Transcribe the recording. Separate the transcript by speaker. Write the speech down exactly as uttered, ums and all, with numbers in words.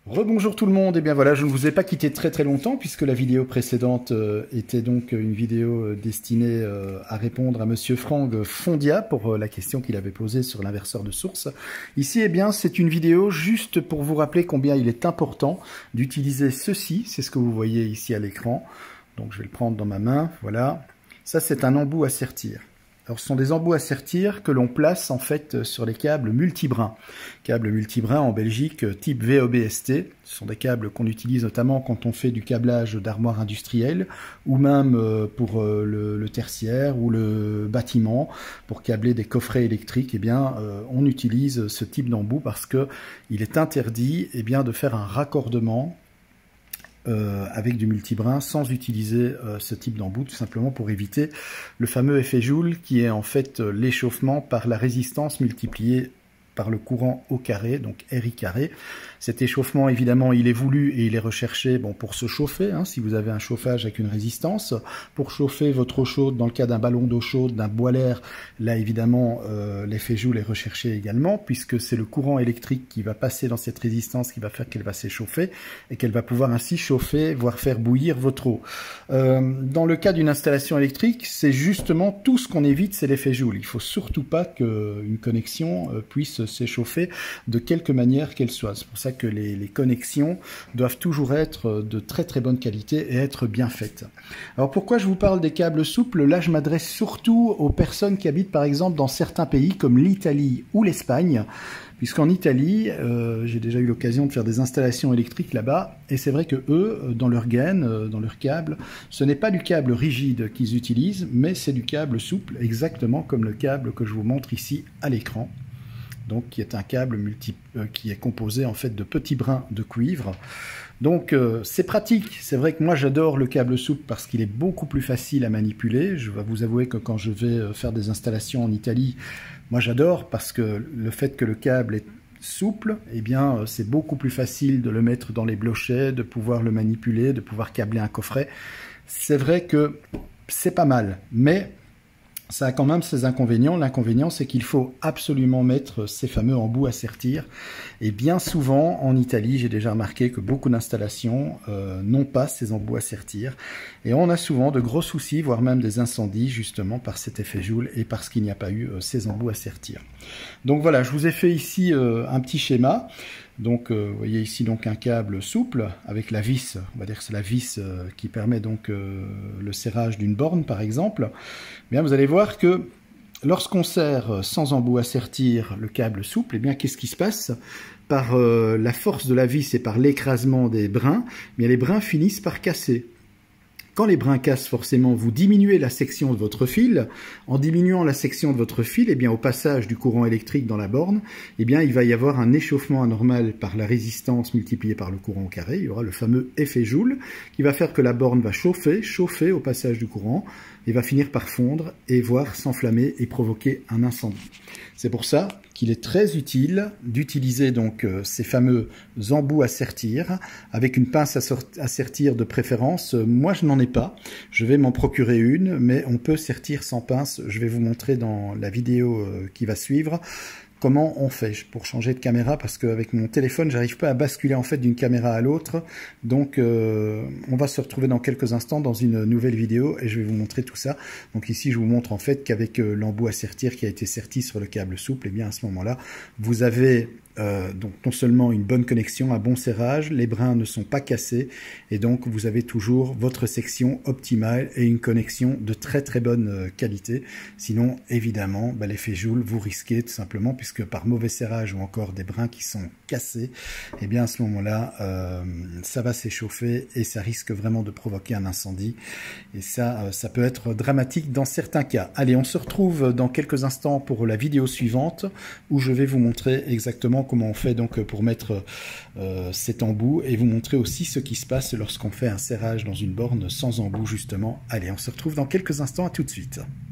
Speaker 1: Rebonjour tout le monde, et bien voilà, je ne vous ai pas quitté très très longtemps puisque la vidéo précédente euh, était donc une vidéo euh, destinée euh, à répondre à Monsieur Franck Fondia pour euh, la question qu'il avait posée sur l'inverseur de source. Ici, eh bien, c'est une vidéo juste pour vous rappeler combien il est important d'utiliser ceci, c'est ce que vous voyez ici à l'écran. Donc je vais le prendre dans ma main, voilà. Ça c'est un embout à sertir. Alors, ce sont des embouts à sertir que l'on place en fait sur les câbles multibrins. Câbles multibrins en Belgique type V O B S T. Ce sont des câbles qu'on utilise notamment quand on fait du câblage d'armoires industrielles ou même pour le, le tertiaire ou le bâtiment pour câbler des coffrets électriques. Eh bien, on utilise ce type d'embout parce que il est interdit eh bien, de faire un raccordement Euh, avec du multibrin sans utiliser euh, ce type d'embout, tout simplement pour éviter le fameux effet Joule qui est en fait euh, l'échauffement par la résistance multipliée par le courant au carré, donc R I carré. Cet échauffement, évidemment, il est voulu et il est recherché bon, pour se chauffer, hein, si vous avez un chauffage avec une résistance. Pour chauffer votre eau chaude, dans le cas d'un ballon d'eau chaude, d'un boiler, là, évidemment, euh, l'effet Joule est recherché également, puisque c'est le courant électrique qui va passer dans cette résistance qui va faire qu'elle va s'échauffer et qu'elle va pouvoir ainsi chauffer, voire faire bouillir votre eau. Euh, dans le cas d'une installation électrique, c'est justement tout ce qu'on évite, c'est l'effet Joule. Il ne faut surtout pas qu'une connexion euh, puisse s'échauffer de quelque manière qu'elle soit. C'est pour ça que les, les connexions doivent toujours être de très très bonne qualité et être bien faites. Alors pourquoi je vous parle des câbles souples? Là, je m'adresse surtout aux personnes qui habitent par exemple dans certains pays comme l'Italie ou l'Espagne, puisqu'en Italie, euh, j'ai déjà eu l'occasion de faire des installations électriques là-bas, et c'est vrai que eux, dans leur gaine, dans leur câble, ce n'est pas du câble rigide qu'ils utilisent, mais c'est du câble souple, exactement comme le câble que je vous montre ici à l'écran. Donc qui est un câble multi, euh, qui est composé en fait de petits brins de cuivre. Donc euh, c'est pratique, c'est vrai que moi j'adore le câble souple parce qu'il est beaucoup plus facile à manipuler. Je vais vous avouer que quand je vais faire des installations en Italie, moi j'adore parce que le fait que le câble est souple, eh bien c'est beaucoup plus facile de le mettre dans les blochets, de pouvoir le manipuler, de pouvoir câbler un coffret. C'est vrai que c'est pas mal, mais ça a quand même ses inconvénients. L'inconvénient, c'est qu'il faut absolument mettre ces fameux embouts à sertir. Et bien souvent, en Italie, j'ai déjà remarqué que beaucoup d'installations euh, n'ont pas ces embouts à sertir. Et on a souvent de gros soucis, voire même des incendies, justement par cet effet Joule et parce qu'il n'y a pas eu euh, ces embouts à sertir. Donc voilà, je vous ai fait ici euh, un petit schéma. Donc, euh, vous voyez ici donc un câble souple avec la vis, on va dire que c'est la vis euh, qui permet donc euh, le serrage d'une borne par exemple. Bien, vous allez voir que lorsqu'on serre sans embout à sertir le câble souple, eh bien qu'est-ce qui se passe? Par euh, la force de la vis et par l'écrasement des brins, eh bien les brins finissent par casser. Quand les brins cassent, forcément, vous diminuez la section de votre fil. En diminuant la section de votre fil, eh bien, au passage du courant électrique dans la borne, eh bien, il va y avoir un échauffement anormal par la résistance multipliée par le courant au carré. Il y aura le fameux effet Joule qui va faire que la borne va chauffer, chauffer au passage du courant et va finir par fondre et voire s'enflammer et provoquer un incendie. C'est pour ça qu'il est très utile d'utiliser donc euh, ces fameux embouts à sertir avec une pince à sertir de préférence. Moi, je n'en ai pas. Je vais m'en procurer une, mais on peut sertir sans pince. Je vais vous montrer dans la vidéo euh, qui va suivre comment on fait pour changer de caméra, parce qu'avec mon téléphone, j'arrive pas à basculer en fait d'une caméra à l'autre. Donc, euh, on va se retrouver dans quelques instants dans une nouvelle vidéo et je vais vous montrer tout ça. Donc ici, je vous montre en fait qu'avec euh, l'embout à sertir qui a été serti sur le câble souple, et bien à ce moment-là, vous avez Euh, donc non seulement une bonne connexion, un bon serrage, les brins ne sont pas cassés et donc vous avez toujours votre section optimale et une connexion de très très bonne euh, qualité. Sinon évidemment bah, l'effet Joule vous risquez tout simplement, puisque par mauvais serrage ou encore des brins qui sont cassés, et eh bien à ce moment-là euh, ça va s'échauffer et ça risque vraiment de provoquer un incendie et ça euh, ça peut être dramatique dans certains cas. Allez, on se retrouve dans quelques instants pour la vidéo suivante où je vais vous montrer exactement comment on fait donc pour mettre euh, cet embout et vous montrer aussi ce qui se passe lorsqu'on fait un serrage dans une borne sans embout justement. Allez, on se retrouve dans quelques instants, à tout de suite.